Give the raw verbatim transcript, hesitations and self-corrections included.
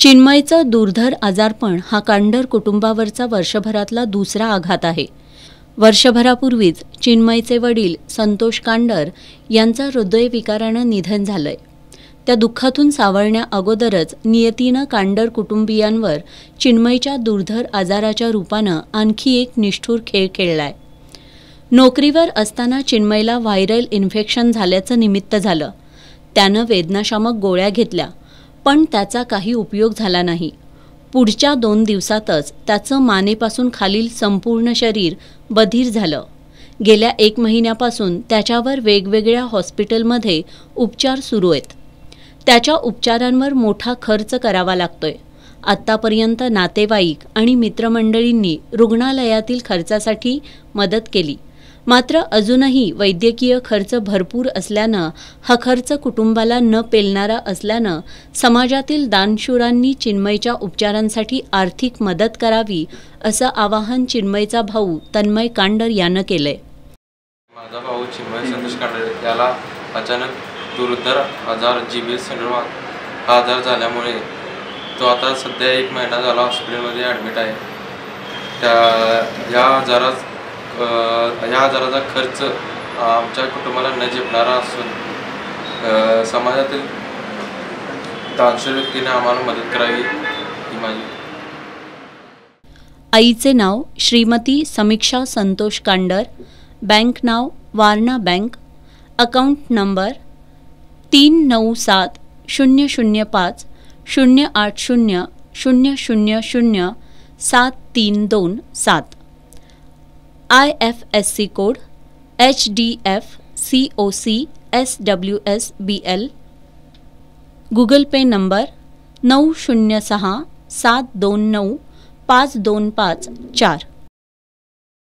चिन्मयचं दुर्धर आजारपण हा कांडर कुटुंबावरचा वर्षभरातला दुसरा आघात आहे। वर्षभरापूर्वीच चिन्मयचे वडील संतोष कांडर यांचं हृदयविकारानं निधन झालंय। त्या दुःखातून सावरण्या अगोदरच नियतीनं कांडर कुटुंबियांवर चिन्मयच्या दुर्धर आजाराच्या रूपानं आणखी एक निष्ठुर खेळ खेळलाय। नोकरीवर असताना चिन्मयला व्हायरल इन्फेक्शन झाल्याचं निमित्त झालं। त्यानं वेदनाशामक गोळ्या घेतल्या, पण त्याचा काही उपयोग झाला नाही। पुढच्या दोन दिवसातच त्याचं मानेपासून खालील संपूर्ण शरीर बधीर झालं। गेल्या एक महिन्यापासून त्याच्यावर वेगवेगळ्या हॉस्पिटलमध्ये उपचार सुरू आहेत। त्याच्या उपचारांवर मोठा खर्च करावा लागतोय। आत्तापर्यंत नातेवाईक आणि मित्रमंडळींनी रुग्णालयातील खर्चासाठी मदत केली, मात्र अजूनही वैद्यकीय खर्च भरपूर असल्यानं हा खर्च कुटुंबाला न पेलणारा असल्यानं समाजातील दानशूरांनी चिन्मयच्या उपचारांसाठी आर्थिक मदत करावी असं आवाहन चिन्मयचा भाऊ तन्मय कांडर यानं केलंय। माझा भाऊ चिन्मय संतोष कांडर याला अचानक दुर्धर आजार जीबी संदर्भात हा आजार झाल्यामुळे तो आता सध्या एक महिना झाला हॉस्पिटलमध्ये ॲडमिट आहे। त्या या आजारात या आजाराचा खर्च आमच्या कुटुंबाला न झेपणारा असून समाजातील दानशूर व्यक्तीने आम्हाला मदत करावी ही माझी। आईचे नाव श्रीमती समीक्षा संतोष कांडर, बँक नाव वारणा बँक, अकाउंट नंबर तीन नऊ सात शून्य शून्य पाच शून्य आठ शून्य शून्य शून्य शून्य सात तीन दोन सात, I F S C code H D F C O C S W S B L, Google Pay number नऊ शून्य सहा सात दोन नऊ पाच दोन पाच चार।